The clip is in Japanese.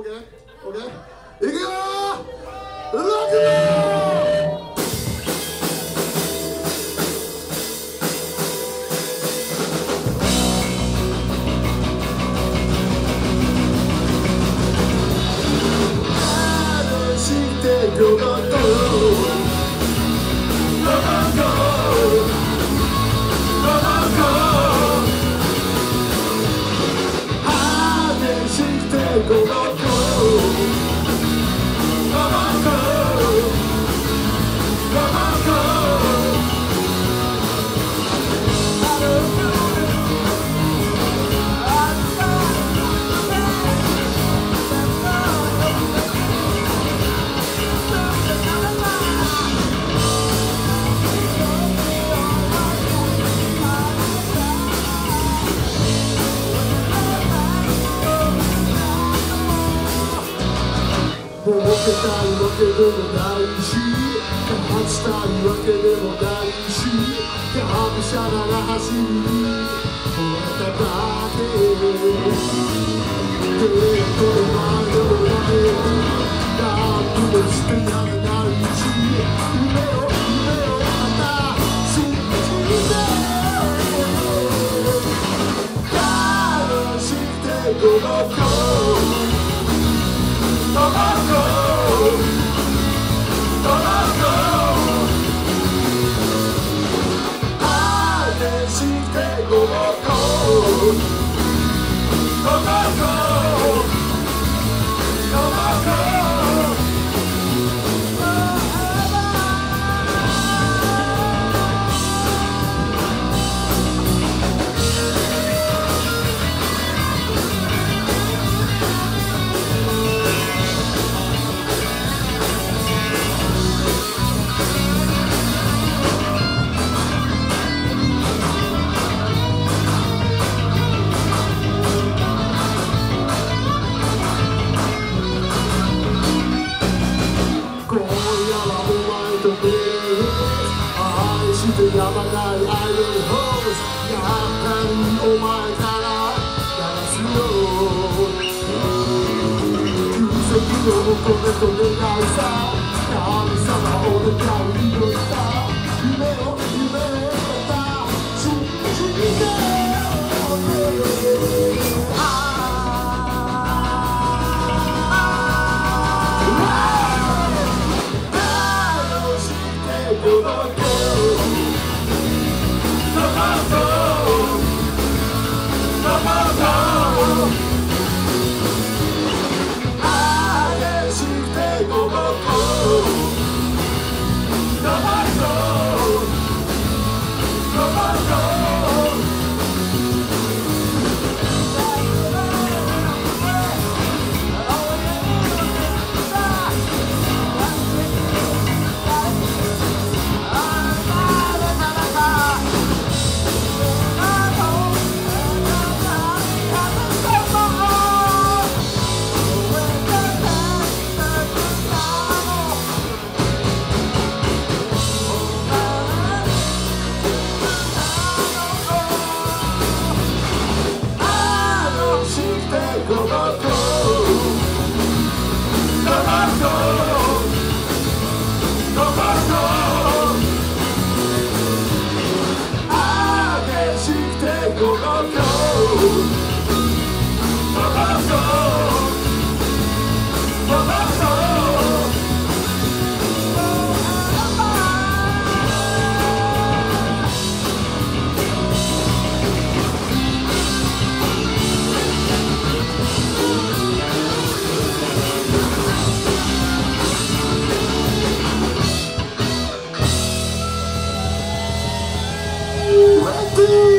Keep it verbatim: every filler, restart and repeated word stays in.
ケーオッケーいくよーろくもうけたいわけでもないし勝ちたいわけでもないしがむしゃらな走りに終わっただけでこの前の夢何もしてやれないし夢を夢をまた信じて楽してこの子トマトトマト果てしてこの子トマトトマトやまないアイドルホースやっぱりお前からやらすよ奇跡を求めと願うさ神様を願う祈りさ夢を夢をまた信じてああ楽してこの子Let's do